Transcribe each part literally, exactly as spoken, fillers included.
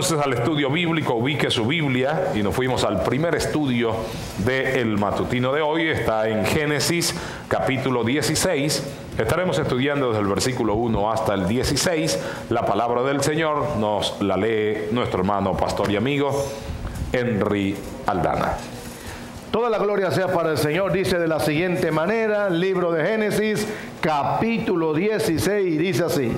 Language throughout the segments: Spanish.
entonces al estudio bíblico, ubique su Biblia y nos fuimos al primer estudio del matutino de hoy. Está en Génesis capítulo dieciséis. Estaremos estudiando desde el versículo uno hasta el dieciséis. La palabra del Señor nos la lee nuestro hermano, pastor y amigo, Henry Aldana. Toda la gloria sea para el Señor. Dice de la siguiente manera, el libro de Génesis, capítulo dieciséis, dice así: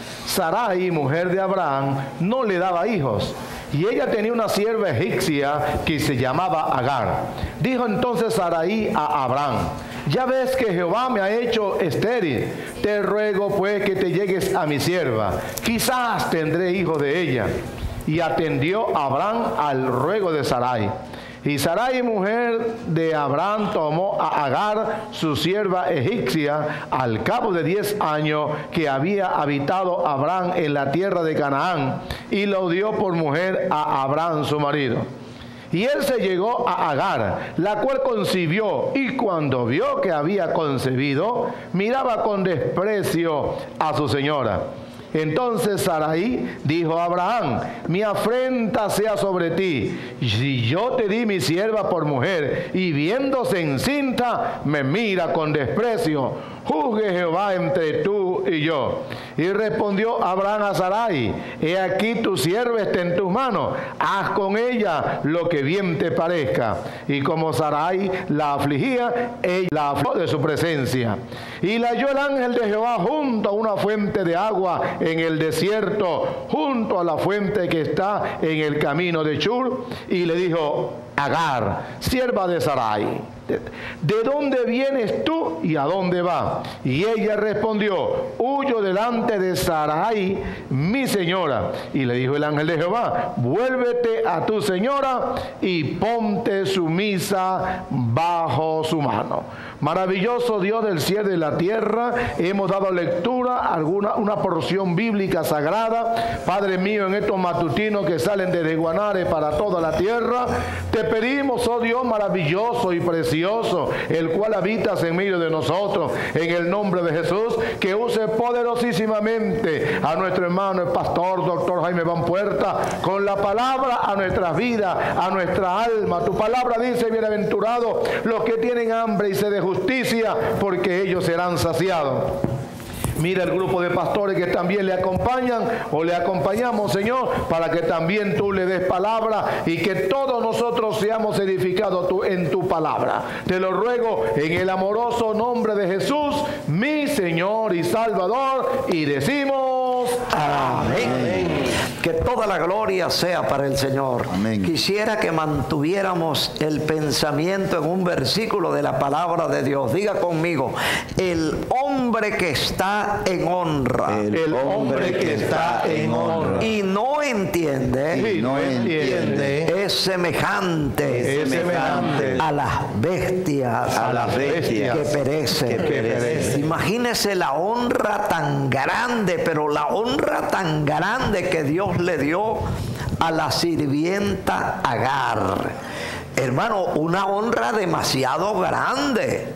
Sarai, mujer de Abraham, no le daba hijos, y ella tenía una sierva egipcia que se llamaba Agar. Dijo entonces Sarai a Abraham: ya ves que Jehová me ha hecho estéril, te ruego pues que te llegues a mi sierva, quizás tendré hijos de ella. Y atendió Abraham al ruego de Sarai. Y Sarai, mujer de Abraham, tomó a Agar, su sierva egipcia, al cabo de diez años que había habitado Abraham en la tierra de Canaán, y lo dio por mujer a Abraham su marido. Y él se llegó a Agar, la cual concibió, y cuando vio que había concebido, miraba con desprecio a su señora. Entonces Sarai dijo a Abraham: mi afrenta sea sobre ti, si yo te di mi sierva por mujer, y viéndose encinta, me mira con desprecio. Juzgue Jehová entre tú y yo. Y respondió Abraham a Sarai: he aquí tu sierva está en tus manos, haz con ella lo que bien te parezca. Y como Sarai la afligía, ella la afligió de su presencia. Y la halló el ángel de Jehová junto a una fuente de agua en el desierto, junto a la fuente que está en el camino de Chur, y le dijo: Agar, sierva de Sarai, ¿de, ¿de dónde vienes tú y a dónde vas? Y ella respondió: huyo delante de Sarai, mi señora. Y le dijo el ángel de Jehová: vuélvete a tu señora y ponte sumisa bajo su mano. Maravilloso Dios del cielo y de la tierra, hemos dado lectura a alguna, una porción bíblica sagrada. Padre mío, en estos matutinos que salen desde Guanare para toda la tierra, te pedimos, oh Dios maravilloso y precioso, el cual habitas en medio de nosotros, en el nombre de Jesús, que use poderosísimamente a nuestro hermano el pastor doctor Jaime Van Puerta con la palabra a nuestras vidas, a nuestra alma. Tu palabra dice: bienaventurados los que tienen hambre y sed de justicia, porque ellos serán saciados. Mira el grupo de pastores que también le acompañan o le acompañamos, Señor, para que también tú le des palabra y que todos nosotros seamos edificados tu, en tu palabra. Te lo ruego en el amoroso nombre de Jesús, mi Señor y Salvador, y decimos amén. Amén. Que toda la gloria sea para el Señor. Amén. Quisiera que mantuviéramos el pensamiento en un versículo de la palabra de Dios. Diga conmigo: el hombre que está en honra. El, el hombre que está en honra. Y no entiende. Y no entiende. Es semejante. Es semejante. A las bestias. A las bestias. Que perecen. Que perecen. Imagínese la honra tan grande, pero la honra tan grande que Dios le dio a la sirvienta Agar. Hermano, una honra demasiado grande,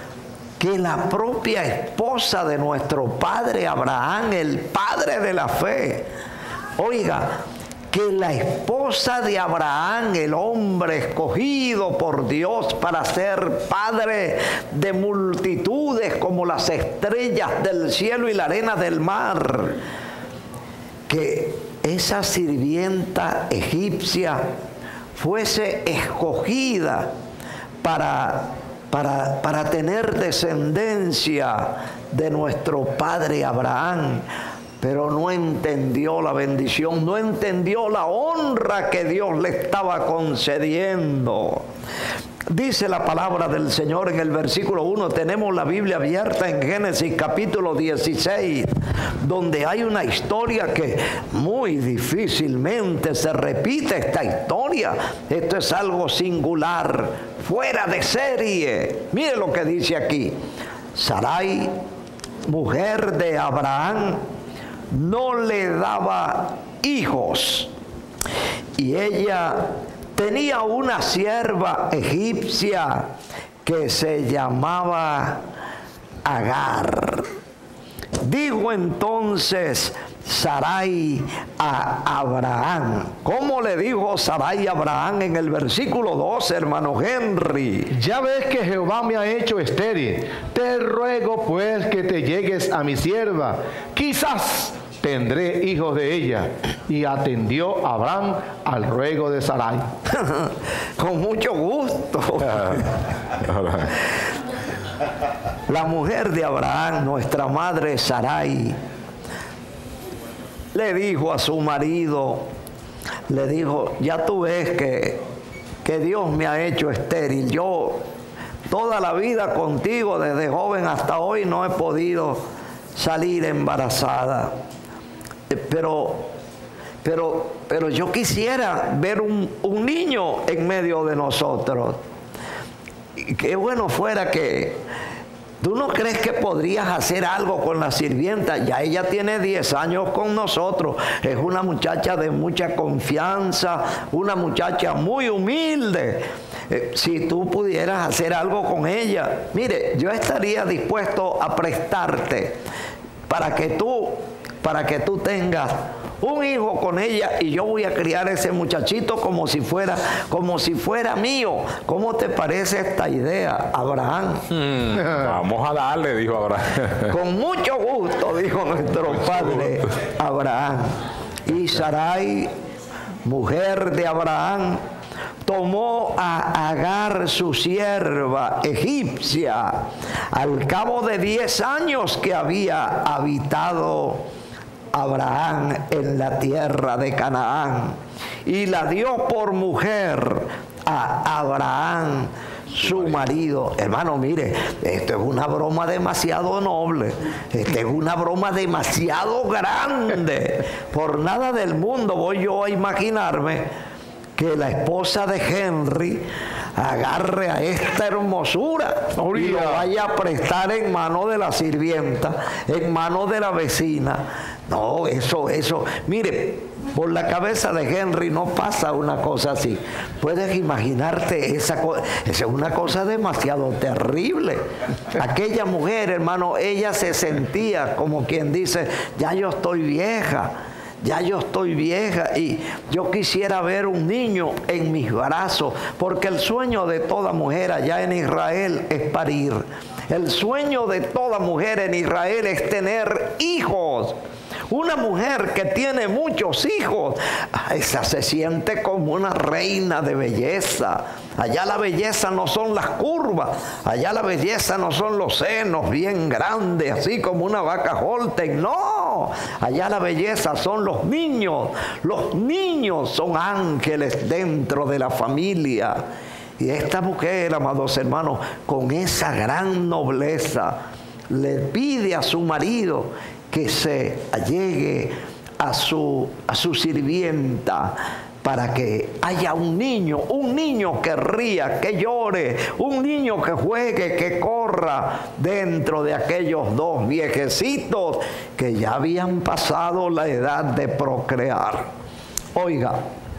que la propia esposa de nuestro padre Abraham, el padre de la fe, oiga, que la esposa de Abraham, el hombre escogido por Dios para ser padre de multitudes como las estrellas del cielo y la arena del mar, que esa sirvienta egipcia fuese escogida para, para, para tener descendencia de nuestro padre Abraham, pero no entendió la bendición, no entendió la honra que Dios le estaba concediendo. Dice la palabra del Señor en el versículo uno, tenemos la Biblia abierta en Génesis capítulo dieciséis, donde hay una historia que muy difícilmente se repite esta historia. Esto es algo singular, fuera de serie. Mire lo que dice aquí: Sarai, mujer de Abraham, no le daba hijos, y ella tenía una sierva egipcia que se llamaba Agar. Dijo entonces Sarai a Abraham. ¿Cómo le dijo Sarai a Abraham en el versículo doce, hermano Henry? Ya ves que Jehová me ha hecho estéril. Te ruego pues que te llegues a mi sierva. Quizás tendré hijos de ella. Y atendió Abraham al ruego de Sarai. Con mucho gusto. La mujer de Abraham, nuestra madre Sarai, le dijo a su marido, le dijo, ya tú ves que, que Dios me ha hecho estéril. Yo toda la vida contigo, desde joven hasta hoy, no he podido salir embarazada. Pero, pero, pero yo quisiera ver un, un niño en medio de nosotros. Y qué bueno fuera que... ¿Tú no crees que podrías hacer algo con la sirvienta? Ya ella tiene diez años con nosotros. Es una muchacha de mucha confianza, una muchacha muy humilde. Eh, si tú pudieras hacer algo con ella, mire, yo estaría dispuesto a prestarte para que tú, para que tú tengas un hijo con ella, y yo voy a criar a ese muchachito como si fuera, como si fuera mío. ¿Cómo te parece esta idea, Abraham? Hmm, vamos a darle, dijo Abraham. Con mucho gusto, dijo nuestro padre Abraham. Y Sarai, mujer de Abraham, tomó a Agar, su sierva egipcia, al cabo de diez años que había habitado Abraham en la tierra de Canaán, y la dio por mujer a Abraham, su marido. Hermano, mire, esto es una broma demasiado noble, esto es una broma demasiado grande. Por nada del mundo voy yo a imaginarme que la esposa de Henry agarre a esta hermosura y lo vaya a prestar en manos de la sirvienta, en manos de la vecina. No, eso, eso, mire, por la cabeza de Henry no pasa una cosa así. Puedes imaginarte esa cosa, esa es una cosa demasiado terrible. Aquella mujer, hermano, ella se sentía como quien dice, ya yo estoy vieja. Ya yo estoy vieja y yo quisiera ver un niño en mis brazos, porque el sueño de toda mujer allá en Israel es parir. El sueño de toda mujer en Israel es tener hijos. Una mujer que tiene muchos hijos, esa se siente como una reina de belleza. Allá la belleza no son las curvas, allá la belleza no son los senos bien grandes, así como una vaca Holstein. No, allá la belleza son los niños. Los niños son ángeles dentro de la familia. Y esta mujer, amados hermanos, con esa gran nobleza, le pide a su marido que se allegue a su, a su sirvienta para que haya un niño, un niño que ría, que llore, un niño que juegue, que corra dentro de aquellos dos viejecitos que ya habían pasado la edad de procrear. Oiga,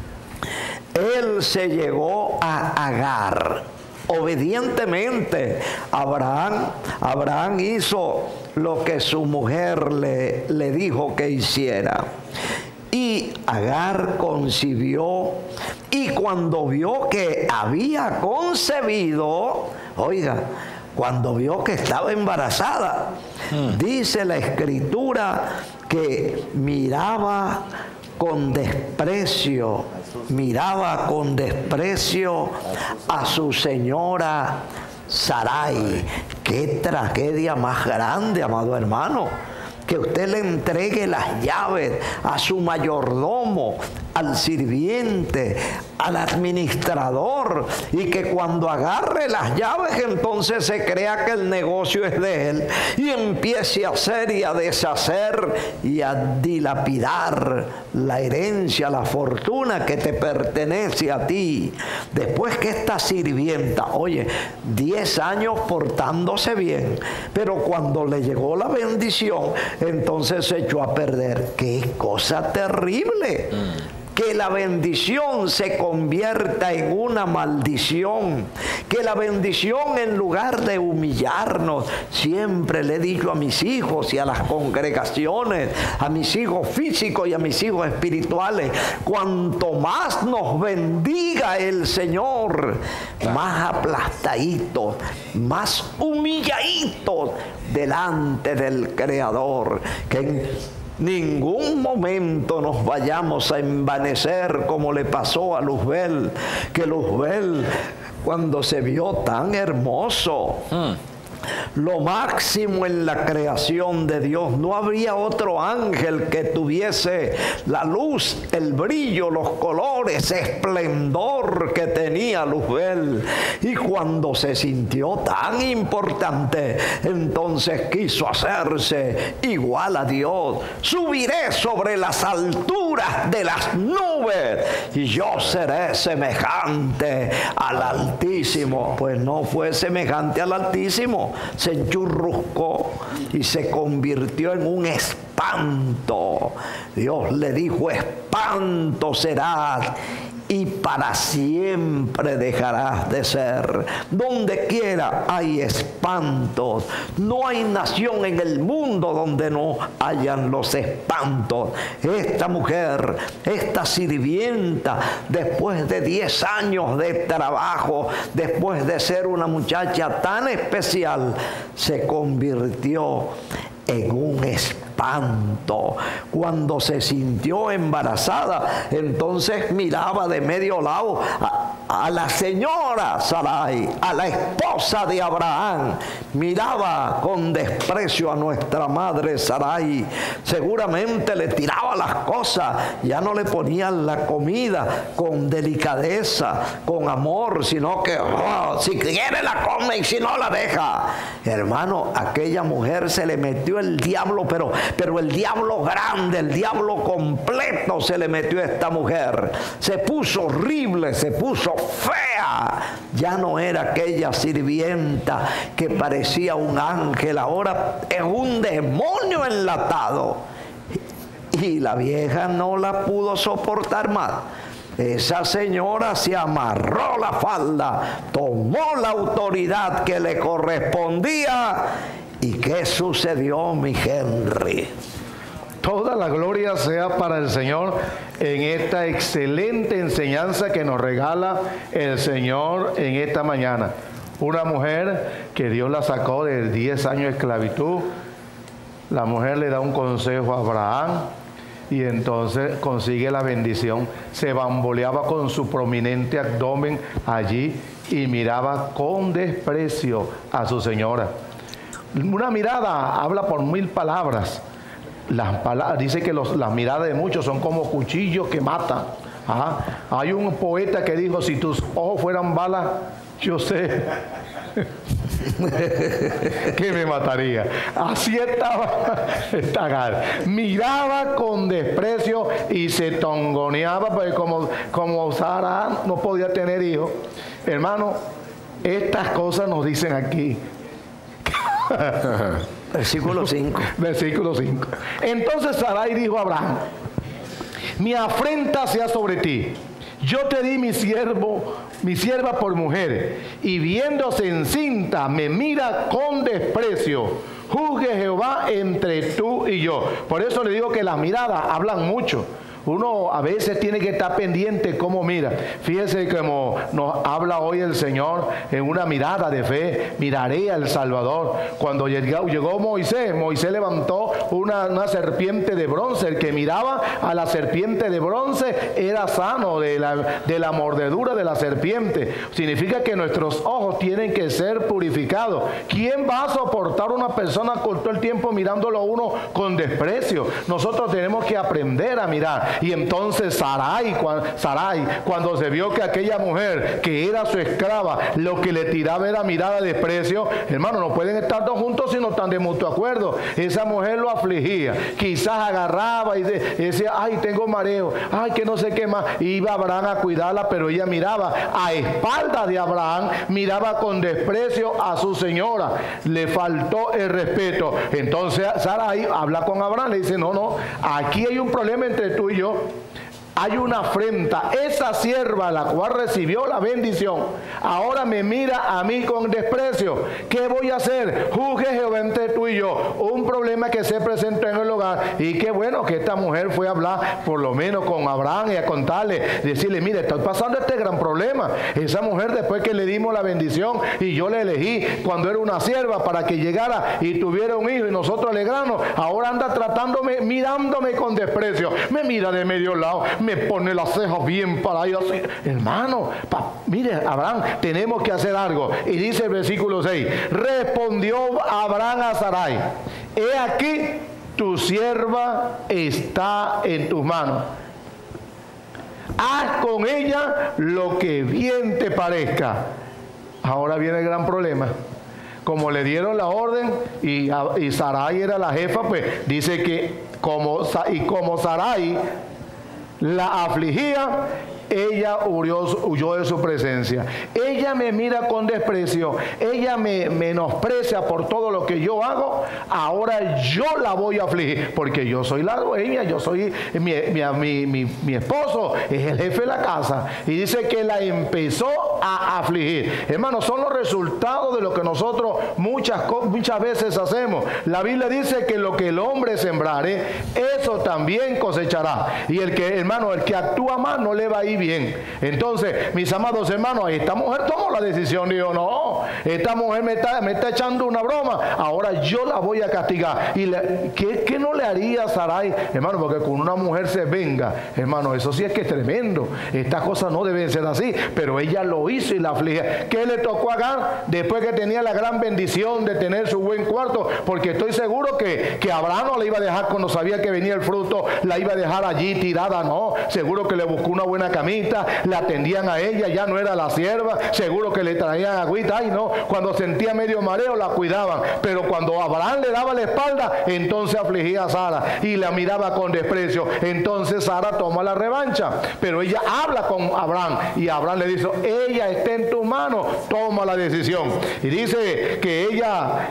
él se llegó a Agar. Obedientemente, Abraham, Abraham hizo lo que su mujer le, le dijo que hiciera. Y Agar concibió, y cuando vio que había concebido, oiga, cuando vio que estaba embarazada, hmm. dice la Escritura que miraba con desprecio, miraba con desprecio a su señora Sarai. Qué tragedia más grande, amado hermano, que usted le entregue las llaves a su mayordomo, al sirviente, al administrador, y que cuando agarre las llaves entonces se crea que el negocio es de él y empiece a hacer y a deshacer y a dilapidar la herencia, la fortuna que te pertenece a ti. Después que esta sirvienta, oye, diez años portándose bien, pero cuando le llegó la bendición, entonces se echó a perder. ¡Qué cosa terrible! Mm. Que la bendición se convierta en una maldición, que la bendición, en lugar de humillarnos, siempre le he dicho a mis hijos y a las congregaciones, a mis hijos físicos y a mis hijos espirituales, cuanto más nos bendiga el Señor, más aplastaditos, más humilladitos delante del Creador, que en ningún momento nos vayamos a envanecer como le pasó a Luzbel, que Luzbel, cuando se vio tan hermoso, mm. lo máximo en la creación de Dios, no habría otro ángel que tuviese la luz, el brillo, los colores, esplendor que tenía Luzbel. Y cuando se sintió tan importante, entonces quiso hacerse igual a Dios. Subiré sobre las alturas de las nubes y yo seré semejante al Altísimo. Pues no fue semejante al Altísimo, se enchurruscó y se convirtió en un espanto. Dios le dijo: espanto serás y para siempre dejarás de ser. Donde quiera hay espantos. No hay nación en el mundo donde no hayan los espantos. Esta mujer, esta sirvienta, después de diez años de trabajo, después de ser una muchacha tan especial, se convirtió en un espanto. Cuando se sintió embarazada, entonces miraba de medio lado a, a la señora Sarai, a la esposa de Abraham. Miraba con desprecio a nuestra madre Sarai. Seguramente le tiraba las cosas, ya no le ponían la comida con delicadeza, con amor, sino que oh, si quiere la come y si no la deja. Hermano, aquella mujer se le metió el diablo, pero, pero el diablo grande, el diablo completo se le metió a esta mujer. Se puso horrible, se puso fea. Ya no era aquella sirvienta que parecía un ángel, ahora es un demonio enlatado. Y la vieja no la pudo soportar más. Esa señora se amarró la falda, tomó la autoridad que le correspondía. ¿Y qué sucedió, mi Henry? Toda la gloria sea para el Señor en esta excelente enseñanza que nos regala el Señor en esta mañana. Una mujer que Dios la sacó de diez años de esclavitud. La mujer le da un consejo a Abraham y entonces consigue la bendición. Se bamboleaba con su prominente abdomen allí y miraba con desprecio a su señora. Una mirada habla por mil palabras. Las palabras dice que los, las miradas de muchos son como cuchillos que matan. Ajá. Hay un poeta que dijo: si tus ojos fueran balas, yo sé que me mataría. Así estaba esta Agar. Miraba con desprecio y se tongoneaba, porque como, como Sara no podía tener hijos. Hermano, estas cosas nos dicen aquí. Versículo cinco. Versículo cinco. Entonces Sarai dijo a Abraham: mi afrenta sea sobre ti. Yo te di mi siervo, mi sierva por mujer, y viéndose encinta me mira con desprecio. Juzgue Jehová entre tú y yo. Por eso le digo que las miradas hablan mucho. Uno a veces tiene que estar pendiente cómo mira. Fíjese como nos habla hoy el Señor en una mirada de fe. Miraré al Salvador. Cuando llegó, llegó Moisés, Moisés levantó una, una serpiente de bronce. El que miraba a la serpiente de bronce era sano de la, de la mordedura de la serpiente. Significa que nuestros ojos tienen que ser purificados. ¿Quién va a soportar a una persona con todo el tiempo mirándolo a uno con desprecio? Nosotros tenemos que aprender a mirar. Y entonces Sarai, Sarai, cuando se vio que aquella mujer que era su esclava, lo que le tiraba era mirada de desprecio, hermano, no pueden estar dos juntos si no están de mutuo acuerdo. Esa mujer lo afligía, quizás agarraba y decía: ay, tengo mareo, ay, que no sé qué más. Iba Abraham a cuidarla, pero ella miraba a espaldas de Abraham, miraba con desprecio a su señora, le faltó el respeto. Entonces Sarai habla con Abraham, le dice: no, no, aquí hay un problema entre tú y yo. hay una afrenta. Esa sierva, la cual recibió la bendición, ahora me mira a mí con desprecio. ¿Qué voy a hacer? Juzgue Jehová entre tú y yo. Un problema que se presentó en el hogar. Y qué bueno que esta mujer fue a hablar por lo menos con Abraham y a contarle, decirle, mire, estoy pasando este gran problema. Esa mujer, después que le dimos la bendición y yo le elegí cuando era una sierva para que llegara y tuviera un hijo y nosotros alegrarnos, ahora anda tratándome, mirándome con desprecio. Me mira de medio lado, me pone las cejas bien para ahí así. Hermano, pa, mire, Abraham, tenemos que hacer algo. Y dice el versículo seis, respondió Abraham a Sarai, he aquí, tu sierva está en tus manos. Haz con ella lo que bien te parezca. Ahora viene el gran problema. Como le dieron la orden y, y Sarai era la jefa, pues dice que como, y como Sarai la afligía, ella huyó, huyó de su presencia. Ella me mira con desprecio, ella me menosprecia por todo lo que yo hago. Ahora yo la voy a afligir, porque yo soy la dueña, yo soy mi, mi, mi, mi, mi esposo es el jefe de la casa. Y dice que la empezó a afligir. Hermanos, son los resultados de lo que nosotros muchas, muchas veces hacemos. La Biblia dice que lo que el hombre sembrare, eso también cosechará. Y el que, hermano, el que actúa mal no le va a ir bien. Entonces, mis amados hermanos, esta mujer tomó la decisión. Dijo, no, esta mujer me está, me está echando una broma, ahora yo la voy a castigar. ¿Y le, ¿qué, qué no le haría Sarai? Hermano, porque con una mujer se venga, hermano, eso sí es que es tremendo. Estas cosas no deben ser así, pero ella lo hizo y la aflige. ¿Qué le tocó a Agar? Después que tenía la gran bendición de tener su buen cuarto, porque estoy seguro que, que Abraham no la iba a dejar cuando sabía que venía el fruto, la iba a dejar allí tirada, no. Seguro que le buscó una buena camita, la atendían a ella, ya no era la sierva, seguro que le traían agüita, ay no, cuando sentía medio mareo la cuidaban, pero cuando Abraham le daba la espalda, entonces afligía a Sara y la miraba con desprecio. Entonces Sara toma la revancha, pero ella habla con Abraham y Abraham le dice, ella está en tu mano, toma la decisión. Y dice que ella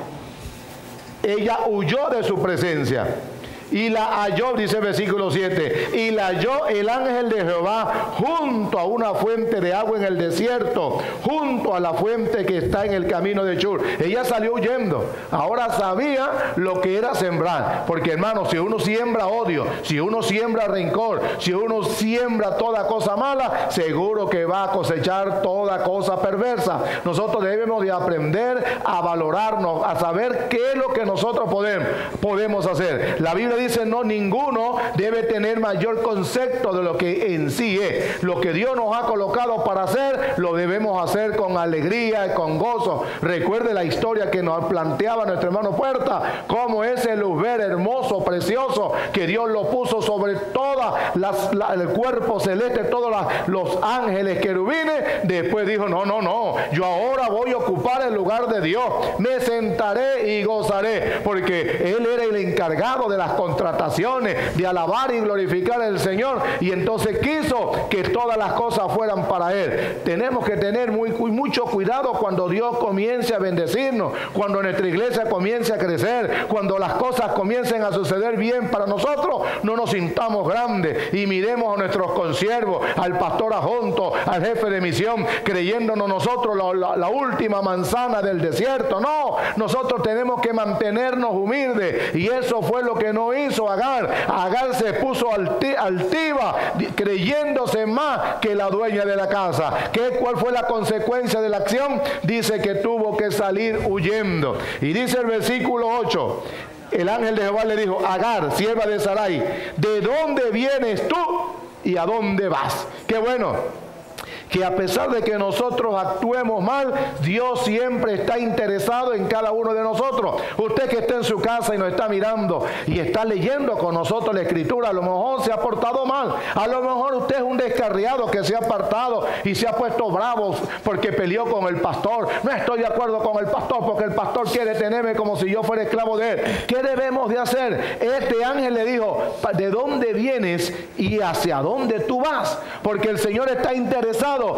ella huyó de su presencia y la halló, dice el versículo siete, y la halló el ángel de Jehová junto a una fuente de agua en el desierto, junto a la fuente que está en el camino de Shur. Ella salió huyendo. Ahora sabía lo que era sembrar, porque hermano, si uno siembra odio, si uno siembra rencor, si uno siembra toda cosa mala, seguro que va a cosechar toda cosa perversa. Nosotros debemos de aprender a valorarnos, a saber qué es lo que nosotros podemos, podemos hacer. La Biblia dice, no, ninguno debe tener mayor concepto de lo que en sí es. Lo que Dios nos ha colocado para hacer, lo debemos hacer con alegría y con gozo. Recuerde la historia que nos planteaba nuestro hermano Puerta, cómo ese lugar hermoso, precioso, que Dios lo puso sobre toda las, la, el cuerpo celeste, todos la, los ángeles querubines. Después dijo, no, no, no, yo ahora voy a ocupar el lugar de Dios, me sentaré y gozaré, porque Él era el encargado de las contrataciones, de alabar y glorificar al Señor, y entonces quiso que todas las cosas fueran para Él. Tenemos que tener muy, mucho cuidado cuando Dios comience a bendecirnos, cuando nuestra iglesia comience a crecer, cuando las cosas comiencen a suceder bien para nosotros. No nos sintamos grandes y miremos a nuestros consiervos, al pastor adjunto, al jefe de misión, creyéndonos nosotros la, la, la última manzana del desierto. No, nosotros tenemos que mantenernos humildes, y eso fue lo que no hizo Agar. Agar se puso alti, altiva, creyéndose más que la dueña de la casa. ¿Qué, ¿Cuál fue la consecuencia de la acción? Dice que tuvo que salir huyendo. Y dice el versículo ocho, el ángel de Jehová le dijo, Agar, sierva de Sarai, ¿de dónde vienes tú y a dónde vas? Qué bueno que a pesar de que nosotros actuemos mal, Dios siempre está interesado en cada uno de nosotros. Usted que está en su casa y nos está mirando y está leyendo con nosotros la Escritura, a lo mejor se ha portado mal, a lo mejor usted es un descarriado que se ha apartado y se ha puesto bravo porque peleó con el pastor. No estoy de acuerdo con el pastor porque el pastor quiere tenerme como si yo fuera esclavo de él. ¿Qué debemos de hacer? Este ángel le dijo, ¿de dónde vienes y hacia dónde tú vas? Porque el Señor está interesado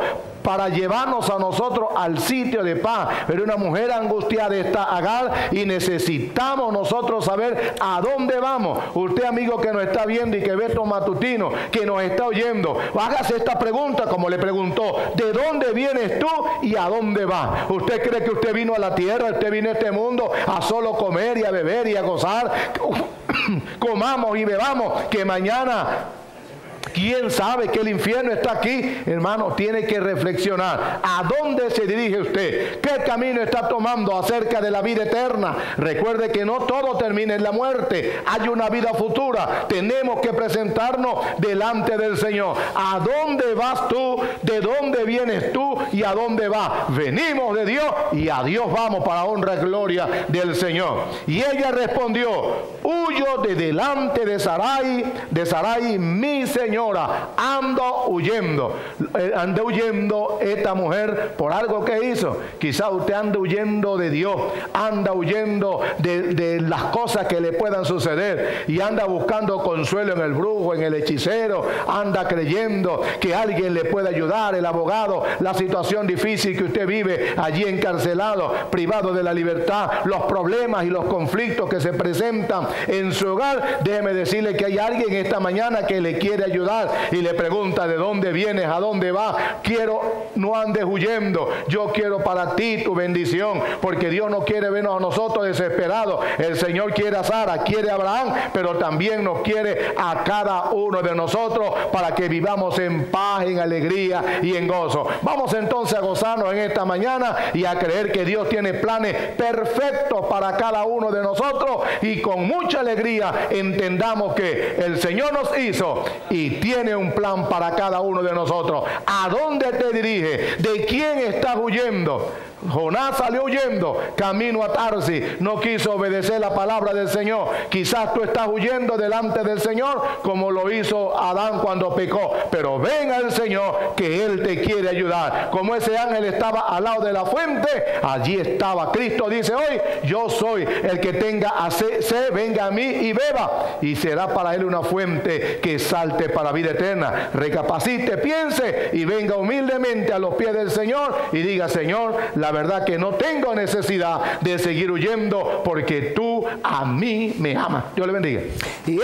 para llevarnos a nosotros al sitio de paz. Pero una mujer angustiada está Agar y necesitamos nosotros saber a dónde vamos. Usted, amigo que nos está viendo y que ve estos matutinos, que nos está oyendo, hágase esta pregunta como le preguntó: ¿de dónde vienes tú y a dónde vas? ¿Usted cree que usted vino a la tierra, usted vino a este mundo a solo comer y a beber y a gozar? Comamos y bebamos, que mañana ¿quién sabe que el infierno está aquí? Hermano, tiene que reflexionar. ¿A dónde se dirige usted? ¿Qué camino está tomando acerca de la vida eterna? Recuerde que no todo termina en la muerte. Hay una vida futura. Tenemos que presentarnos delante del Señor. ¿A dónde vas tú? ¿De dónde vienes tú? ¿Y a dónde vas? Venimos de Dios y a Dios vamos para honra y gloria del Señor. Y ella respondió: huyo de delante de Sarai, de Sarai mi Señor. Ando huyendo, eh, anda huyendo esta mujer por algo que hizo. Quizá usted anda huyendo de Dios, anda huyendo de, de las cosas que le puedan suceder y anda buscando consuelo en el brujo, en el hechicero, anda creyendo que alguien le puede ayudar, el abogado, la situación difícil que usted vive allí encarcelado, privado de la libertad, los problemas y los conflictos que se presentan en su hogar. Déjeme decirle que hay alguien esta mañana que le quiere ayudar y le pregunta: ¿de dónde vienes? ¿A dónde vas? Quiero, no andes huyendo. Yo quiero para ti tu bendición, porque Dios no quiere vernos a nosotros desesperados. El Señor quiere a Sara, quiere a Abraham, pero también nos quiere a cada uno de nosotros para que vivamos en paz, en alegría y en gozo. Vamos entonces a gozarnos en esta mañana y a creer que Dios tiene planes perfectos para cada uno de nosotros, y con mucha alegría entendamos que el Señor nos hizo y tiene un plan para cada uno de nosotros. ¿A dónde te diriges? ¿De quién estás huyendo? Jonás salió huyendo camino a Tarsis, no quiso obedecer la palabra del Señor. Quizás tú estás huyendo delante del Señor como lo hizo Adán cuando pecó, pero ven al Señor, que Él te quiere ayudar. Como ese ángel estaba al lado de la fuente, allí estaba Cristo. Dice hoy: yo soy el que tenga sed, venga a mí y beba, y será para él una fuente que salte para vida eterna. Recapacite, piense y venga humildemente a los pies del Señor y diga: Señor, la verdad que no tengo necesidad de seguir huyendo, porque tú a mí me amas. Dios le bendiga. Yeah.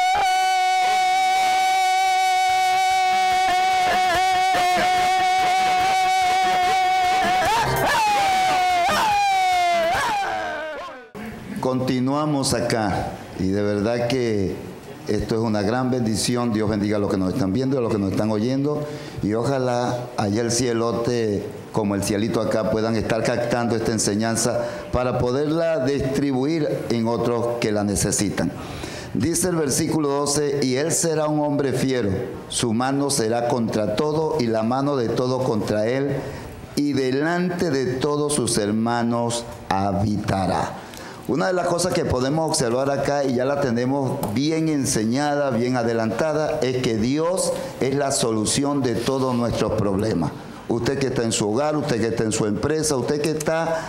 Continuamos acá, y de verdad que esto es una gran bendición. Dios bendiga a los que nos están viendo y a los que nos están oyendo, y ojalá allá el cielote, como el cielito acá, puedan estar captando esta enseñanza para poderla distribuir en otros que la necesitan. Dice el versículo doce: y él será un hombre fiero, su mano será contra todo y la mano de todo contra él, y delante de todos sus hermanos habitará. Una de las cosas que podemos observar acá, y ya la tenemos bien enseñada, bien adelantada, es que Dios es la solución de todos nuestros problemas. Usted que está en su hogar, usted que está en su empresa, usted que está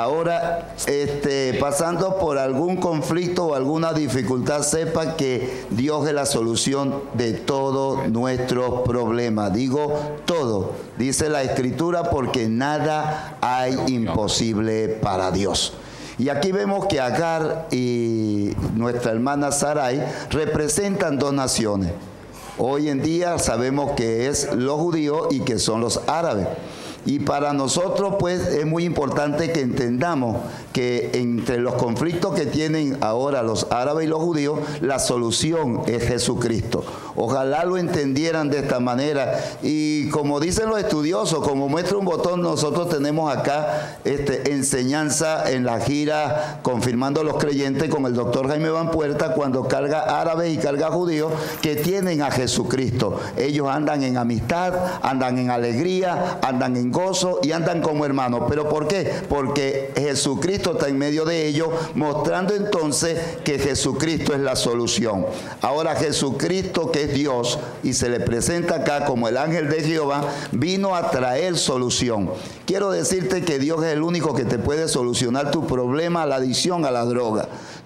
ahora este, pasando por algún conflicto o alguna dificultad, sepa que Dios es la solución de todos nuestros problemas. Digo todo, dice la Escritura, porque nada hay imposible para Dios. Y aquí vemos que Agar y nuestra hermana Sarai representan dos naciones. Hoy en día sabemos que es los judíos y que son los árabes. Y para nosotros pues es muy importante que entendamos que entre los conflictos que tienen ahora los árabes y los judíos, la solución es Jesucristo. Ojalá lo entendieran de esta manera. Y como dicen los estudiosos, como muestra un botón, nosotros tenemos acá este, enseñanza en la gira Confirmando a los Creyentes con el doctor Jaime Van Puerta, cuando carga árabes y carga judíos que tienen a Jesucristo. Ellos andan en amistad, andan en alegría, andan en gozo y andan como hermanos. ¿Pero por qué? Porque Jesucristo está en medio de ellos, mostrando entonces que Jesucristo es la solución. Ahora Jesucristo, que es Dios y se le presenta acá como el ángel de Jehová, vino a traer solución. Quiero decirte que Dios es el único que te puede solucionar tu problema, la adicción a la droga.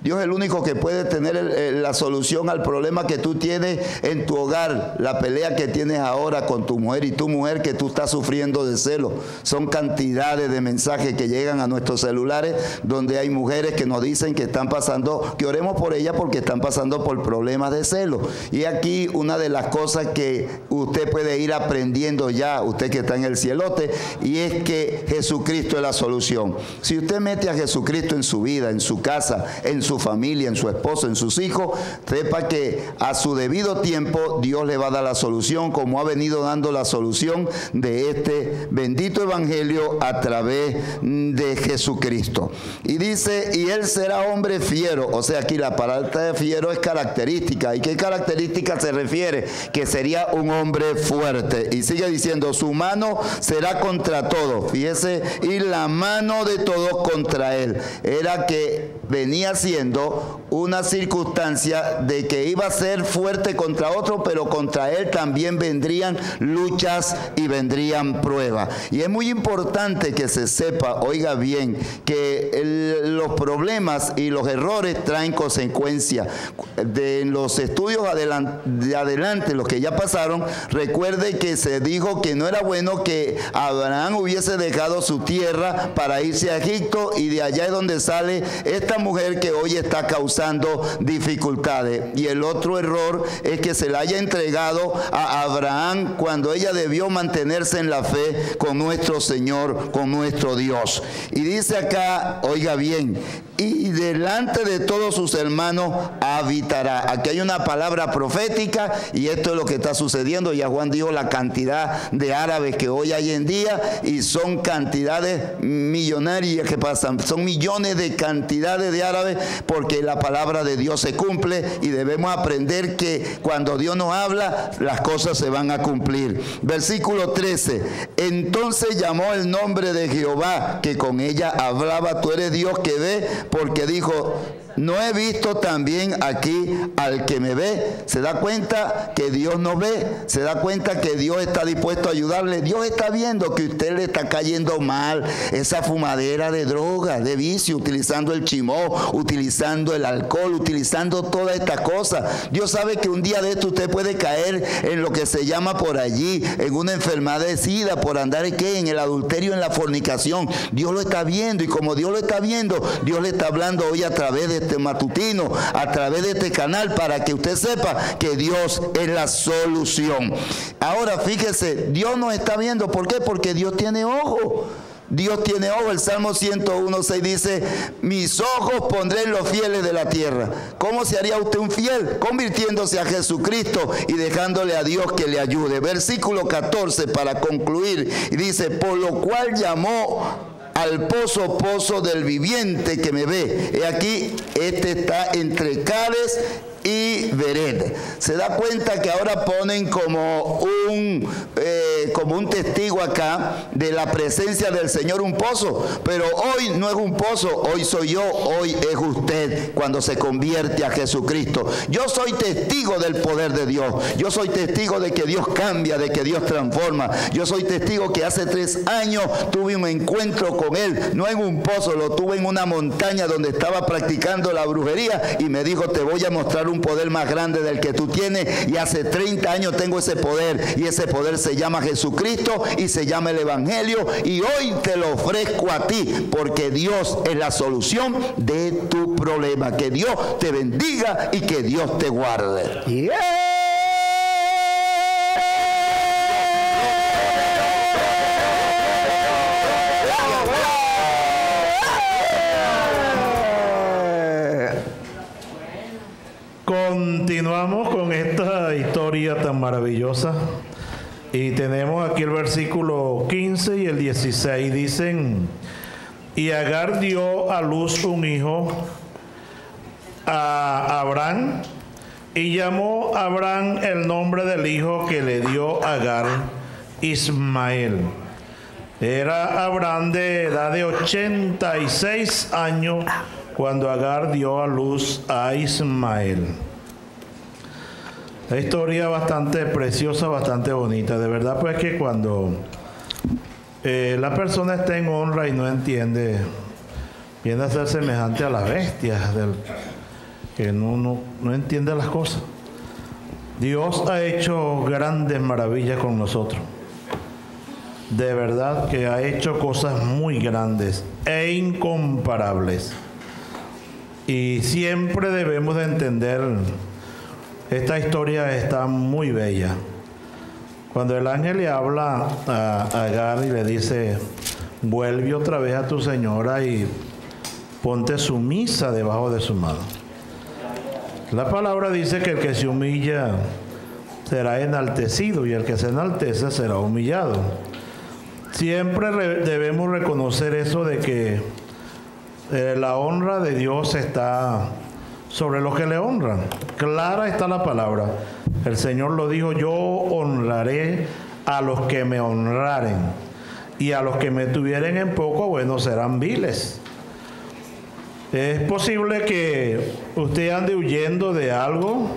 Dios es el único que puede tener el, el, la solución al problema que tú tienes en tu hogar, la pelea que tienes ahora con tu mujer y tu mujer que tú estás sufriendo de celo. Son cantidades de mensajes que llegan a nuestros celulares donde hay mujeres que nos dicen que están pasando, que oremos por ellas porque están pasando por problemas de celo. Y aquí una de las cosas que usted puede ir aprendiendo ya, usted que está en el cielote, y es que Jesucristo es la solución. Si usted mete a Jesucristo en su vida, en su casa, en su familia, en su esposo, en sus hijos, sepa que a su debido tiempo Dios le va a dar la solución, como ha venido dando la solución de este bendito evangelio a través de Jesucristo. Y dice, y él será hombre fiero. O sea, aquí la palabra fiero es característica. ¿Y qué característica se refiere? Que sería un hombre fuerte. Y sigue diciendo, su mano será contra todos. Fíjese, y la mano de todos contra él. Era que venía siendo una circunstancia de que iba a ser fuerte contra otro, pero contra él también vendrían luchas y vendrían pruebas. Y es muy importante que se sepa, oiga bien, que el, los problemas y los errores traen consecuencias. De los estudios adelan, de adelante, los que ya pasaron, recuerde que se dijo que no era bueno que Abraham hubiese dejado su tierra para irse a Egipto, y de allá es donde sale esta mujer que hoy está causando dificultades. Y el otro error es que se la haya entregado a Abraham cuando ella debió mantenerse en la fe con nuestro Señor, con nuestro Dios. Y dice acá, oiga bien, y delante de todos sus hermanos habitará. Aquí hay una palabra profética y esto es lo que está sucediendo. Ya Juan dijo la cantidad de árabes que hoy hay en día, y son cantidades millonarias que pasan, son millones de cantidades de árabes, porque la palabra de Dios se cumple y debemos aprender que cuando Dios nos habla, las cosas se van a cumplir. Versículo trece, entonces llamó el nombre de Jehová, que con ella hablaba, tú eres Dios que ve, porque dijo, no he visto también aquí al que me ve. Se da cuenta que Dios nos ve, se da cuenta que Dios está dispuesto a ayudarle. Dios está viendo que usted le está cayendo mal, esa fumadera de droga, de vicio, utilizando el chimó, utilizando el alcohol, utilizando todas estas cosas. Dios sabe que un día de esto usted puede caer en lo que se llama por allí, en una enfermedad de sida, por andar ¿qué? En el adulterio, en la fornicación. Dios lo está viendo, y como Dios lo está viendo, Dios le está hablando hoy a través de este matutino, a través de este canal, para que usted sepa que Dios es la solución. Ahora fíjese, Dios nos está viendo. ¿Por qué? Porque Dios tiene ojo. Dios tiene ojo. El Salmo ciento uno, seis dice, mis ojos pondré en los fieles de la tierra. ¿Cómo se haría usted un fiel? Convirtiéndose a Jesucristo y dejándole a Dios que le ayude. Versículo catorce para concluir, y dice, por lo cual llamó al pozo, pozo del viviente que me ve. He aquí, este está entre Cades y Bered. Se da cuenta que ahora ponen como un eh, como un testigo acá de la presencia del Señor un pozo, pero hoy no es un pozo, hoy soy yo, hoy es usted cuando se convierte a Jesucristo. Yo soy testigo del poder de Dios, yo soy testigo de que Dios cambia, de que Dios transforma. Yo soy testigo que hace tres años tuve un encuentro con Él, no en un pozo, lo tuve en una montaña donde estaba practicando la brujería, y me dijo, te voy a mostrar un poder más grande del que tú tienes. Y hace treinta años tengo ese poder, y ese poder se llama Jesucristo y se llama el Evangelio, y hoy te lo ofrezco a ti, porque Dios es la solución de tu problema. Que Dios te bendiga y que Dios te guarde. Yeah. Continuamos con esta historia tan maravillosa, y tenemos aquí el versículo quince y el dieciséis. Dicen, y Agar dio a luz un hijo a Abraham, y llamó a Abraham el nombre del hijo que le dio Agar, Ismael. Era Abraham de edad de ochenta y seis años cuando Agar dio a luz a Ismael. La historia bastante preciosa, bastante bonita. De verdad, pues, que cuando eh, la persona está en honra y no entiende, viene a ser semejante a las bestias del, que no, no, no entiende las cosas. Dios ha hecho grandes maravillas con nosotros. De verdad que ha hecho cosas muy grandes e incomparables. Y siempre debemos de entender, esta historia está muy bella. Cuando el ángel le habla a Agar y le dice, vuelve otra vez a tu señora y ponte sumisa debajo de su mano. La palabra dice que el que se humilla será enaltecido y el que se enaltece será humillado. Siempre re- debemos reconocer eso de que eh, la honra de Dios está sobre los que le honran. Clara está la palabra. El Señor lo dijo, yo honraré a los que me honraren y a los que me tuvieren en poco, bueno, serán viles. Es posible que usted ande huyendo de algo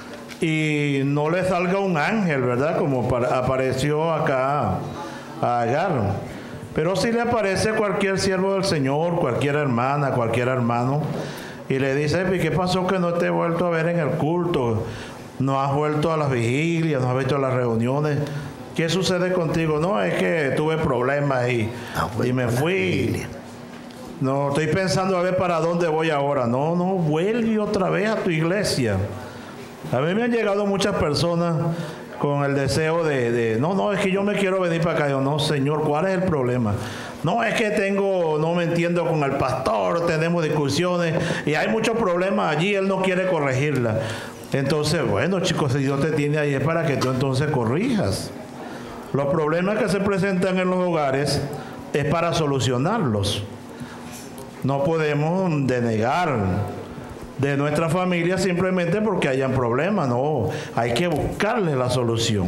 y no le salga un ángel, ¿verdad? Como para, apareció acá a Agar. Pero si le aparece cualquier siervo del Señor, cualquier hermana, cualquier hermano, y le dice, ¿qué pasó que no te he vuelto a ver en el culto? ¿No has vuelto a las vigilias? ¿No has visto a las reuniones? ¿Qué sucede contigo? No, es que tuve problemas y, y me fui. No, estoy pensando a ver para dónde voy ahora. No, no, vuelve otra vez a tu iglesia. A mí me han llegado muchas personas con el deseo de, de no, no, es que yo me quiero venir para acá. Yo, no, Señor, ¿cuál es el problema? No, es que tengo, no me entiendo con el pastor, tenemos discusiones y hay muchos problemas allí, él no quiere corregirla. Entonces, bueno, chicos, si Dios te tiene ahí es para que tú entonces corrijas. Los problemas que se presentan en los hogares es para solucionarlos. No podemos denegar de nuestra familia simplemente porque hayan problemas, no, hay que buscarle la solución.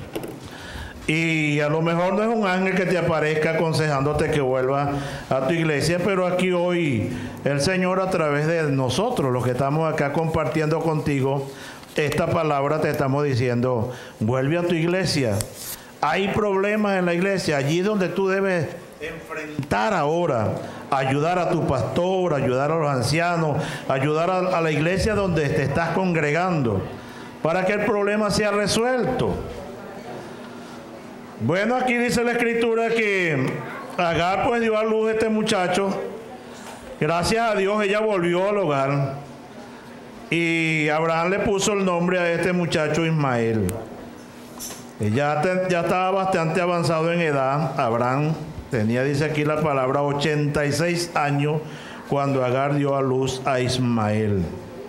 Y a lo mejor no es un ángel que te aparezca aconsejándote que vuelvas a tu iglesia, pero aquí hoy el Señor a través de nosotros, los que estamos acá compartiendo contigo esta palabra, te estamos diciendo, vuelve a tu iglesia. Hay problemas en la iglesia, allí donde tú debes enfrentar ahora, ayudar a tu pastor, ayudar a los ancianos, ayudar a, a la iglesia donde te estás congregando, para que el problema sea resuelto. Bueno, aquí dice la escritura que Agar pues dio a luz a este muchacho. Gracias a Dios ella volvió al hogar y Abraham le puso el nombre a este muchacho Ismael. Ella ya estaba bastante avanzado en edad. Abraham tenía, dice aquí la palabra, ochenta y seis años cuando Agar dio a luz a Ismael.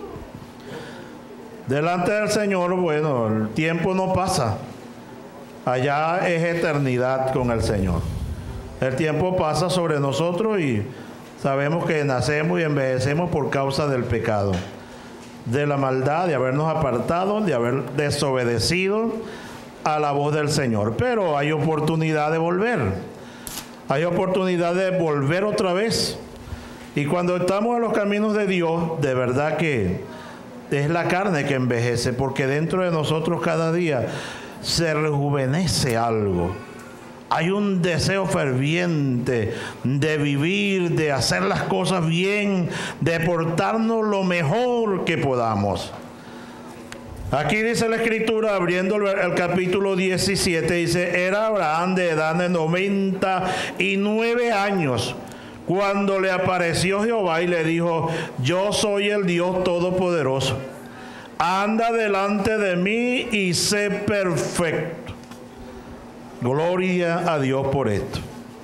Delante del Señor, bueno, el tiempo no pasa. Allá es eternidad con el Señor. El tiempo pasa sobre nosotros y sabemos que nacemos y envejecemos por causa del pecado, de la maldad, de habernos apartado, de haber desobedecido a la voz del Señor. Pero hay oportunidad de volver. Hay oportunidad de volver otra vez. Y cuando estamos en los caminos de Dios, de verdad que es la carne que envejece, porque dentro de nosotros cada día se rejuvenece algo. Hay un deseo ferviente de vivir, de hacer las cosas bien, de portarnos lo mejor que podamos. Aquí dice la escritura, abriendo el, el capítulo diecisiete, dice, era Abraham de edad de noventa y nueve años cuando le apareció Jehová y le dijo, yo soy el Dios Todopoderoso. Anda delante de mí y sé perfecto. Gloria a Dios por esto.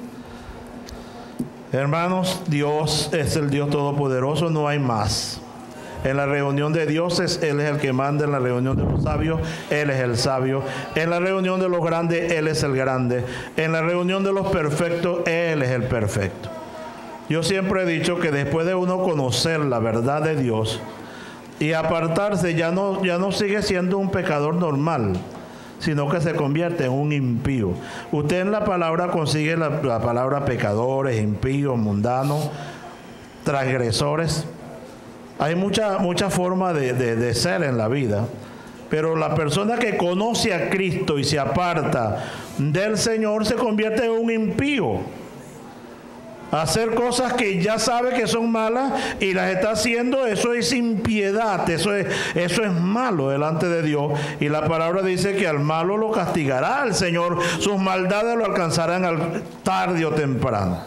Hermanos, Dios es el Dios Todopoderoso, no hay más. En la reunión de dioses, Él es el que manda. En la reunión de los sabios, Él es el sabio. En la reunión de los grandes, Él es el grande. En la reunión de los perfectos, Él es el perfecto. Yo siempre he dicho que después de uno conocer la verdad de Dios y apartarse, ya no, ya no sigue siendo un pecador normal, sino que se convierte en un impío. Usted en la palabra consigue la, la palabra pecadores, impíos, mundanos, transgresores. Hay mucha, mucha forma de, de, de ser en la vida, pero la persona que conoce a Cristo y se aparta del Señor se convierte en un impío. hacer cosas que ya sabe que son malas y las está haciendo, eso es impiedad, eso es, eso es malo delante de Dios. Y la palabra dice que al malo lo castigará el Señor, sus maldades lo alcanzarán al tarde o temprano.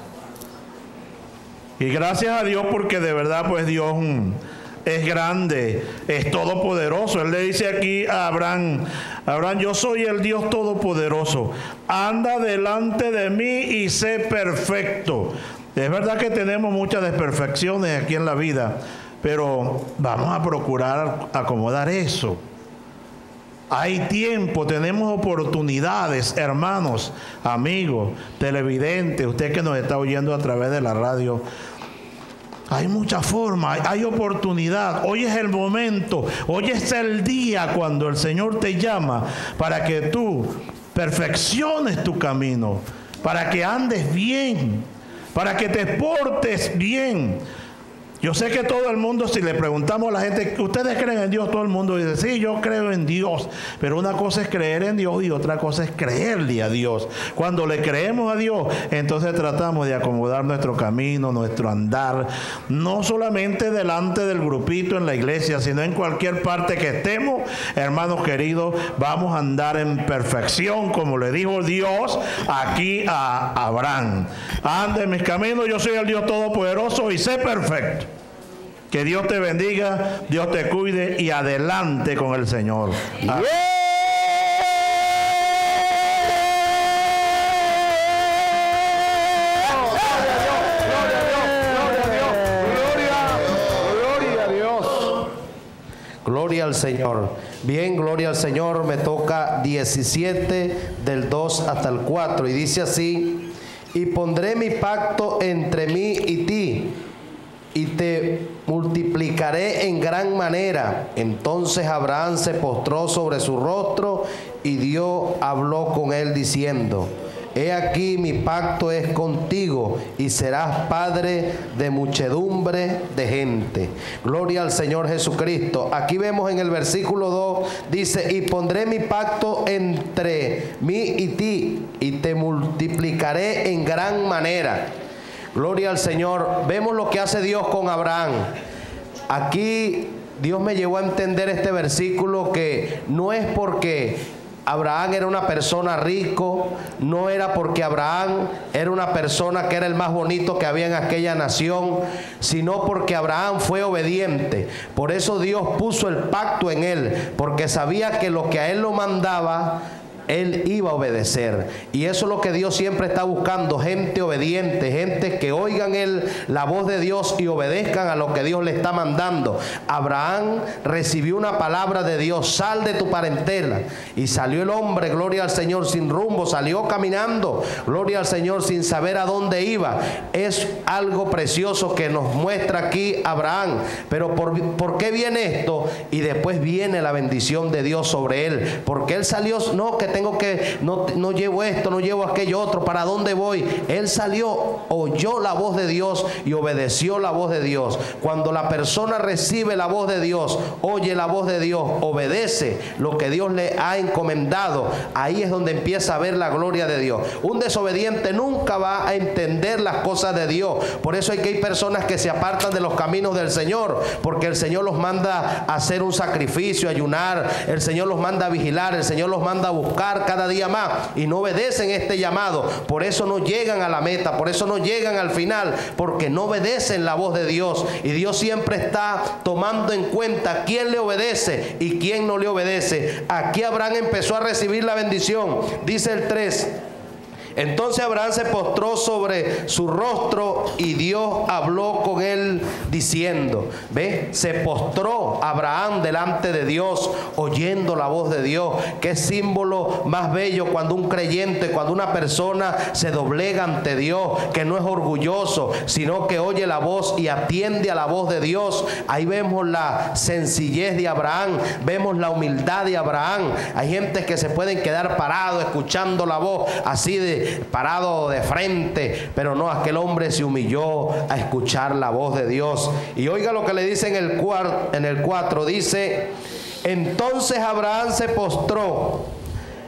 Y gracias a Dios, porque de verdad pues Dios es grande, es todopoderoso. Él le dice aquí a Abraham: Abraham, yo soy el Dios todopoderoso, anda delante de mí y sé perfecto. Es verdad que tenemos muchas desperfecciones aquí en la vida, pero vamos a procurar acomodar eso. Hay tiempo, tenemos oportunidades, hermanos, amigos, televidentes, usted que nos está oyendo a través de la radio. Hay muchas formas, hay, hay oportunidad. Hoy es el momento, hoy es el día cuando el Señor te llama para que tú perfecciones tu camino, para que andes bien, para que te portes bien. Yo sé que todo el mundo, si le preguntamos a la gente, ¿ustedes creen en Dios? Todo el mundo dice, sí, yo creo en Dios. Pero una cosa es creer en Dios y otra cosa es creerle a Dios. Cuando le creemos a Dios, entonces tratamos de acomodar nuestro camino, nuestro andar, no solamente delante del grupito en la iglesia, sino en cualquier parte que estemos. Hermanos queridos, vamos a andar en perfección, como le dijo Dios aquí a Abraham. Anda en mis caminos, yo soy el Dios todopoderoso y sé perfecto. Que Dios te bendiga, Dios te cuide y adelante con el Señor. Yeah. Gloria al Señor. Bien, gloria al Señor. Me toca diecisiete del dos hasta el cuatro y dice así: y pondré mi pacto entre mí y ti, y te multiplicaré en gran manera. Entonces Abraham se postró sobre su rostro, y Dios habló con él diciendo: he aquí mi pacto es contigo, y serás padre de muchedumbre de gente. Gloria al Señor Jesucristo. Aquí vemos en el versículo dos, dice: y pondré mi pacto entre mí y ti, y te multiplicaré en gran manera. Gloria al Señor. Vemos lo que hace Dios con Abraham. Aquí Dios me llevó a entender este versículo, que no es porque Abraham era una persona rico, no era porque Abraham era una persona que era el más bonito que había en aquella nación, sino porque Abraham fue obediente. Por eso Dios puso el pacto en él, porque sabía que lo que a él lo mandaba, él iba a obedecer. Y eso es lo que Dios siempre está buscando: gente obediente, gente que oigan él, la voz de Dios, y obedezcan a lo que Dios le está mandando. Abraham recibió una palabra de Dios: sal de tu parentela. Y salió el hombre, gloria al Señor, sin rumbo, salió caminando, gloria al Señor, sin saber a dónde iba. Es algo precioso que nos muestra aquí Abraham. Pero ¿por, ¿por qué viene esto? Y después viene la bendición de Dios sobre él, porque él salió, no que tengo que, no, no llevo esto, no llevo aquello otro, ¿para dónde voy? Él salió, oyó la voz de Dios y obedeció la voz de Dios. Cuando la persona recibe la voz de Dios, oye la voz de Dios, obedece lo que Dios le ha encomendado, ahí es donde empieza a ver la gloria de Dios. Un desobediente nunca va a entender las cosas de Dios. Por eso hay que hay personas que se apartan de los caminos del Señor, porque el Señor los manda a hacer un sacrificio, a ayunar, el Señor los manda a vigilar, el Señor los manda a buscar cada día más, y no obedecen este llamado. Por eso no llegan a la meta, por eso no llegan al final, porque no obedecen la voz de Dios. Y Dios siempre está tomando en cuenta quién le obedece y quién no le obedece. Aquí Abraham empezó a recibir la bendición. Dice el tres: entonces Abraham se postró sobre su rostro, y Dios habló con él diciendo, ¿ve? Se postró Abraham delante de Dios, oyendo la voz de Dios. Qué símbolo más bello cuando un creyente, cuando una persona se doblega ante Dios, que no es orgulloso, sino que oye la voz y atiende a la voz de Dios. Ahí vemos la sencillez de Abraham, vemos la humildad de Abraham. Hay gente que se pueden quedar parados escuchando la voz, así de parado de frente, pero no, aquel hombre se humilló a escuchar la voz de Dios. Y oiga lo que le dice en el cuarto, en el cuatro, dice: entonces Abraham se postró,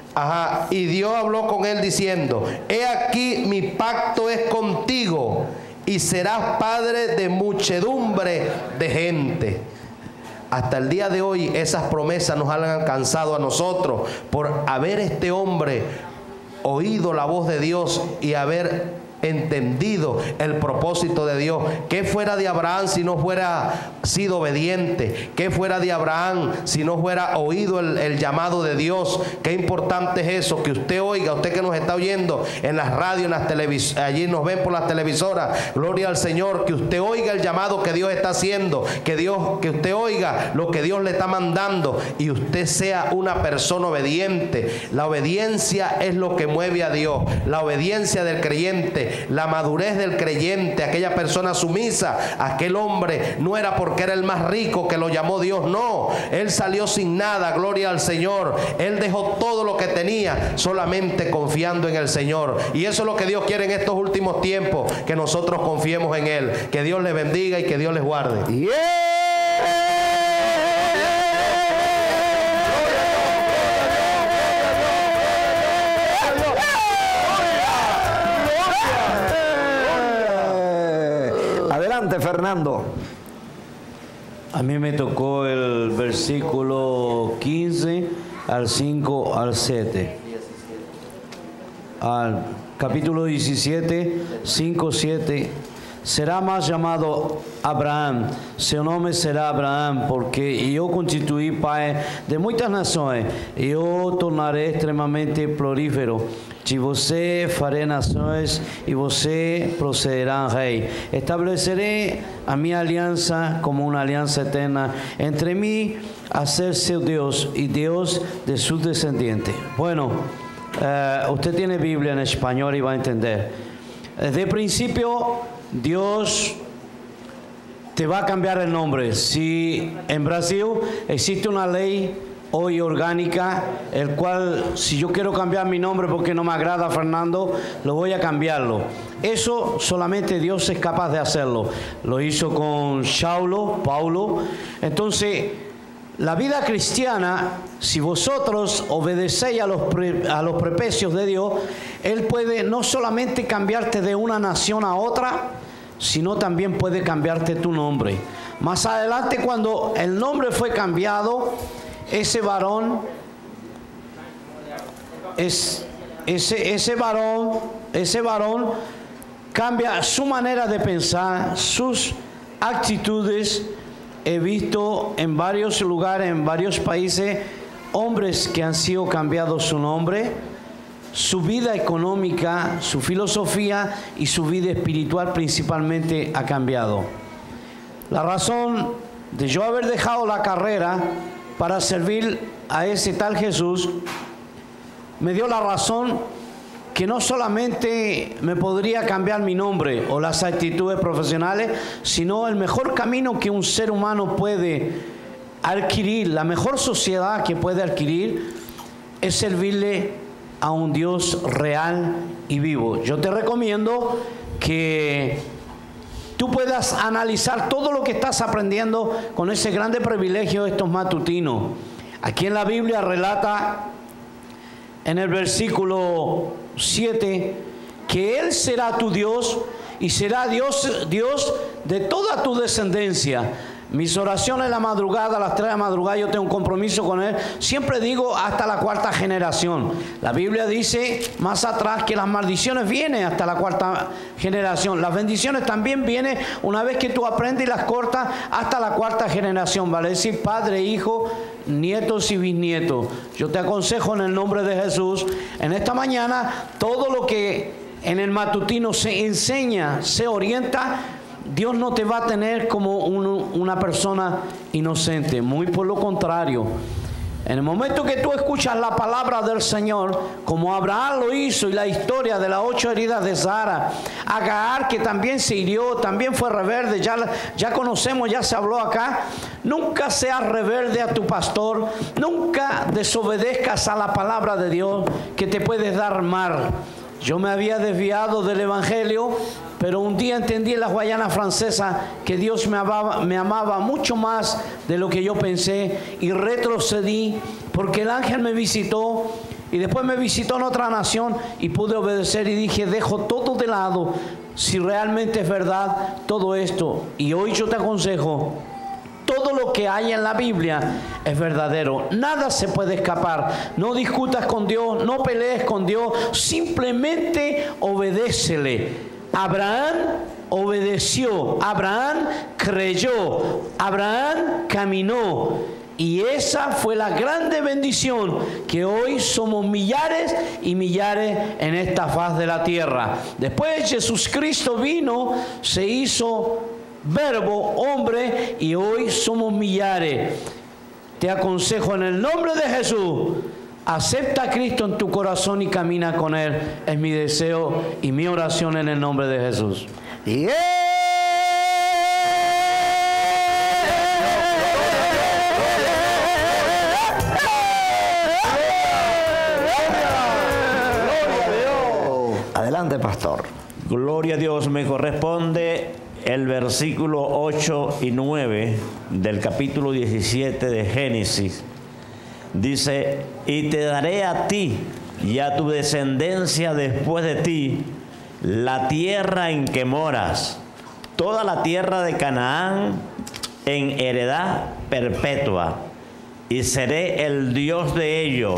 ajá, y Dios habló con él diciendo: he aquí mi pacto es contigo, y serás padre de muchedumbre de gente. Hasta el día de hoy esas promesas nos han alcanzado a nosotros por haber este hombre oído la voz de Dios y haber entendido el propósito de Dios. ¿Qué fuera de Abraham si no fuera sido obediente? ¿Qué fuera de Abraham si no fuera oído el, el llamado de Dios? Qué importante es eso, que usted oiga, usted que nos está oyendo en las radios, en las televisoras, allí nos ven por las televisoras, gloria al Señor, que usted oiga el llamado que Dios está haciendo, que Dios, que usted oiga lo que Dios le está mandando y usted sea una persona obediente. La obediencia es lo que mueve a Dios, la obediencia del creyente, la madurez del creyente, aquella persona sumisa. Aquel hombre no era porque era el más rico que lo llamó Dios, no, él salió sin nada, gloria al Señor. Él dejó todo lo que tenía solamente confiando en el Señor, y eso es lo que Dios quiere en estos últimos tiempos, que nosotros confiemos en Él. Que Dios les bendiga y que Dios les guarde. Yeah. Fernando. A mí me tocó el versículo quince al cinco al siete. Al capítulo diecisiete, cinco, siete. Será más llamado Abraham, seu nome será Abraham, porque eu constituí pai de muitas nações, e eu tornarei extremamente prolífero. De você farei nações e você procederá rei. Estabelecerei a minha aliança como uma aliança eterna entre mim a ser seu Deus y Dios de sus descendientes. Bueno, uh, usted tiene Biblia en español y va a entender. Desde el principio, Dios te va a cambiar el nombre. Si en Brasil existe una ley hoy orgánica, el cual si yo quiero cambiar mi nombre porque no me agrada Fernando, lo voy a cambiarlo. Eso solamente Dios es capaz de hacerlo. Lo hizo con Saulo, Paulo. Entonces, la vida cristiana, si vosotros obedecéis a los, pre, a los preceptos de Dios, Él puede no solamente cambiarte de una nación a otra, sino también puede cambiarte tu nombre. Más adelante, cuando el nombre fue cambiado, ese varón, es, ese, ese varón, ese varón cambia su manera de pensar, sus actitudes. He visto en varios lugares, en varios países, hombres que han sido cambiados su nombre, su vida económica, su filosofía y su vida espiritual principalmente ha cambiado. La razón de yo haber dejado la carrera para servir a ese tal Jesús me dio la razón que no solamente me podría cambiar mi nombre o las actitudes profesionales, sino el mejor camino que un ser humano puede adquirir, la mejor sociedad que puede adquirir, es servirle a un Dios real y vivo. Yo te recomiendo que tú puedas analizar todo lo que estás aprendiendo con ese grande privilegio de estos matutinos. Aquí en la Biblia relata en el versículo siete que Él será tu Dios y será Dios, Dios de toda tu descendencia. Mis oraciones en la madrugada, a las tres de la madrugada, yo tengo un compromiso con Él. Siempre digo hasta la cuarta generación. La Biblia dice más atrás que las maldiciones vienen hasta la cuarta generación. Las bendiciones también vienen una vez que tú aprendes y las cortas hasta la cuarta generación. Vale decir padre, hijo, nietos y bisnietos. Yo te aconsejo en el nombre de Jesús, en esta mañana, todo lo que en el matutino se enseña, se orienta, Dios no te va a tener como un, una persona inocente, muy por lo contrario. En el momento que tú escuchas la palabra del Señor, como Abraham lo hizo, y la historia de las ocho heridas de Sara, Agar, que también se hirió, también fue rebelde, ya, ya conocemos, ya se habló acá. Nunca seas rebelde a tu pastor, nunca desobedezcas a la palabra de Dios, que te puedes dar mal. Yo me había desviado del Evangelio, pero un día entendí en la Guayana Francesa que Dios me amaba, me amaba mucho más de lo que yo pensé, y retrocedí porque el ángel me visitó y después me visitó en otra nación y pude obedecer y dije, dejo todo de lado si realmente es verdad todo esto. Y hoy yo te aconsejo, todo lo que hay en la Biblia es verdadero. Nada se puede escapar. No discutas con Dios, no pelees con Dios, simplemente obedécele. Abraham obedeció, Abraham creyó, Abraham caminó. Y esa fue la grande bendición, que hoy somos millares y millares en esta faz de la tierra. Después Jesús Cristo vino, se hizo verbo, hombre, y hoy somos millares. Te aconsejo en el nombre de Jesús, acepta a Cristo en tu corazón y camina con Él. Es mi deseo y mi oración en el nombre de Jesús. Yeah. Adelante, pastor. Gloria a Dios. Me corresponde el versículo ocho y nueve del capítulo diecisiete de Génesis. Dice: y te daré a ti y a tu descendencia después de ti la tierra en que moras, toda la tierra de Canaán en heredad perpetua, y seré el Dios de ellos.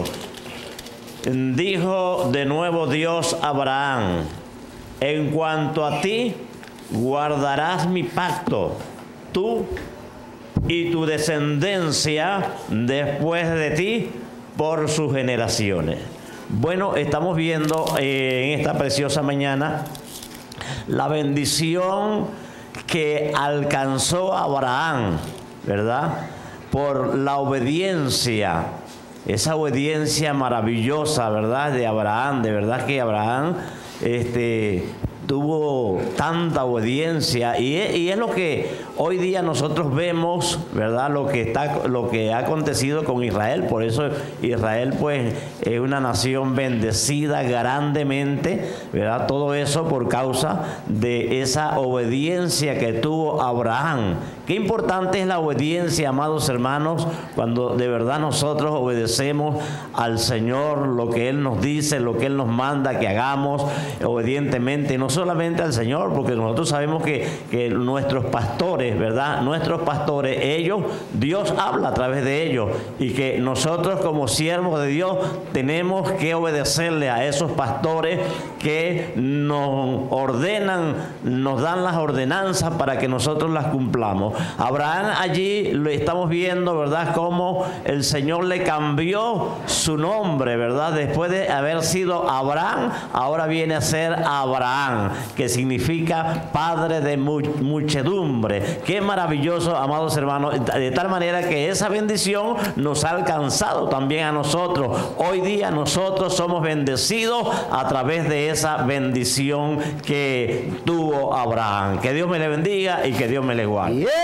Dijo de nuevo Dios a Abraham: en cuanto a ti, guardarás mi pacto, tú y tu descendencia después de ti por sus generaciones. Bueno, estamos viendo eh, en esta preciosa mañana la bendición que alcanzó Abraham, ¿verdad? Por la obediencia, esa obediencia maravillosa, ¿verdad? De Abraham. De verdad que Abraham este, tuvo tanta obediencia, y es, y es lo que hoy día nosotros vemos, ¿verdad? Lo que está, lo que ha acontecido con Israel. Por eso Israel, pues, es una nación bendecida grandemente, ¿verdad? Todo eso por causa de esa obediencia que tuvo Abraham. Qué importante es la obediencia, amados hermanos, cuando de verdad nosotros obedecemos al Señor, lo que Él nos dice, lo que Él nos manda que hagamos obedientemente, no solamente al Señor, porque nosotros sabemos que, que nuestros pastores, ¿verdad? Nuestros pastores, ellos, Dios habla a través de ellos, y que nosotros como siervos de Dios tenemos que obedecerle a esos pastores que nos ordenan, nos dan las ordenanzas para que nosotros las cumplamos. Abraham, allí lo estamos viendo, ¿verdad? Cómo el Señor le cambió su nombre, ¿verdad? Después de haber sido Abraham, ahora viene a ser Abraham, que significa padre de muchedumbre. Qué maravilloso, amados hermanos, de tal manera que esa bendición nos ha alcanzado también a nosotros. Hoy día nosotros somos bendecidos a través de esa bendición que tuvo Abraham. Que Dios me le bendiga y que Dios me le guarde. Yeah.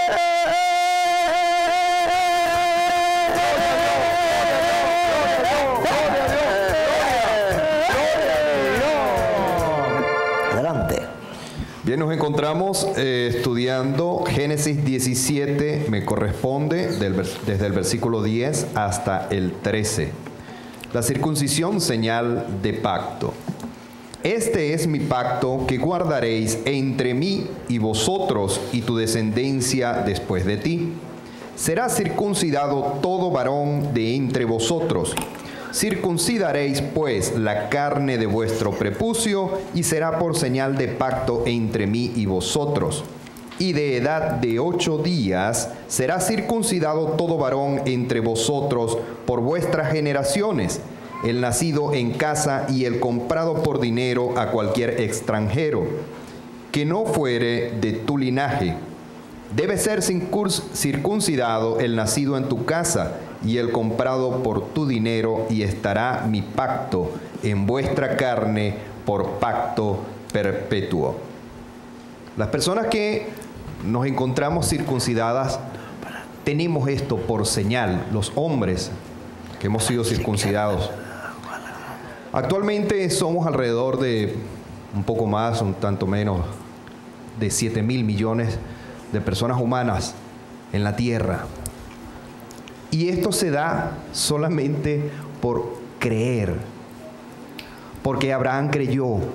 Adelante. Bien, nos encontramos eh, estudiando Génesis diecisiete, me corresponde del, desde el versículo diez hasta el trece. La circuncisión, señal de pacto. Este es mi pacto que guardaréis entre mí y vosotros y tu descendencia después de ti. Será circuncidado todo varón de entre vosotros. Circuncidaréis pues la carne de vuestro prepucio, y será por señal de pacto entre mí y vosotros. Y de edad de ocho días será circuncidado todo varón entre vosotros por vuestras generaciones, el nacido en casa y el comprado por dinero a cualquier extranjero, que no fuere de tu linaje. Debe ser circuncidado el nacido en tu casa y el comprado por tu dinero, y estará mi pacto en vuestra carne por pacto perpetuo. Las personas que nos encontramos circuncidadas tenemos esto por señal, los hombres que hemos sido circuncidados. Actualmente somos alrededor de un poco más, un tanto menos, de siete mil millones de personas humanas en la tierra. Y esto se da solamente por creer. Porque Abraham creyó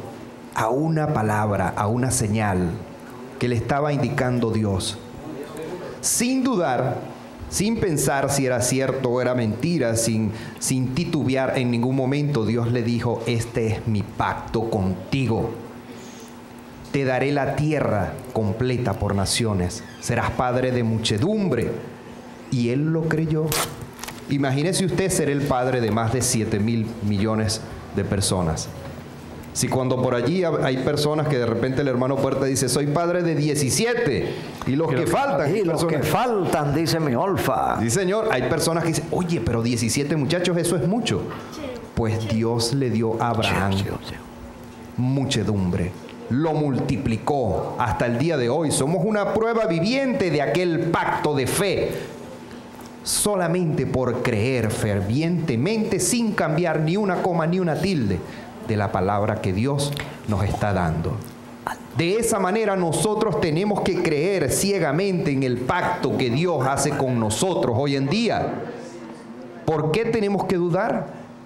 a una palabra, a una señal que le estaba indicando Dios. Sin dudar, sin pensar si era cierto o era mentira, sin, sin titubear en ningún momento, Dios le dijo: este es mi pacto contigo. Te daré la tierra completa por naciones. Serás padre de muchedumbre. Y él lo creyó. Imagínese usted ser el padre de más de siete mil millones de personas. Si cuando por allí hay personas que de repente el hermano Puerta dice: soy padre de diecisiete, y los que faltan, y los que faltan, dice mi Olfa. Sí, señor, hay personas que dicen: oye, pero diecisiete muchachos, eso es mucho. Pues Dios le dio a Abraham muchedumbre, lo multiplicó hasta el día de hoy. Somos una prueba viviente de aquel pacto de fe, solamente por creer fervientemente, sin cambiar ni una coma ni una tilde de la palabra que Dios nos está dando. De esa manera nosotros tenemos que creer ciegamente en el pacto que Dios hace con nosotros hoy en día. ¿Por qué tenemos que dudar?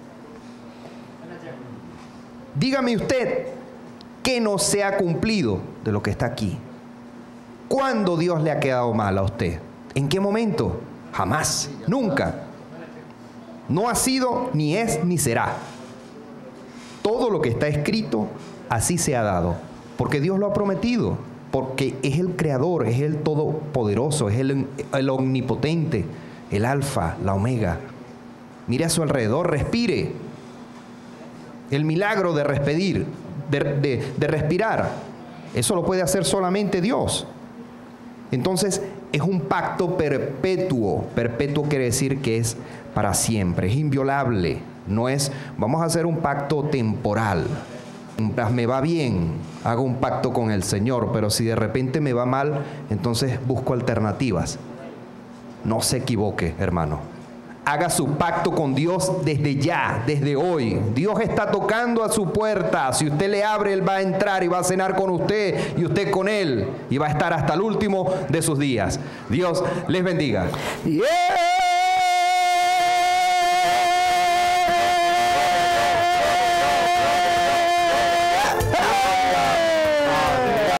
Dígame usted, ¿qué no se ha cumplido de lo que está aquí? ¿Cuándo Dios le ha quedado mal a usted? ¿En qué momento? Jamás, nunca. No ha sido, ni es, ni será. Todo lo que está escrito, así se ha dado, porque Dios lo ha prometido, porque es el creador, es el todopoderoso, es el, el omnipotente, el alfa, la omega. Mire a su alrededor, respire. El milagro de respirar, de, de, de respirar, eso lo puede hacer solamente Dios. Entonces, es un pacto perpetuo. Perpetuo quiere decir que es para siempre, es inviolable. No es, vamos a hacer un pacto temporal. Mientras me va bien, hago un pacto con el Señor, pero si de repente me va mal, entonces busco alternativas. No se equivoque, hermano. Haga su pacto con Dios desde ya, desde hoy. Dios está tocando a su puerta. Si usted le abre, Él va a entrar y va a cenar con usted y usted con Él. Y va a estar hasta el último de sus días. Dios les bendiga. Yeah.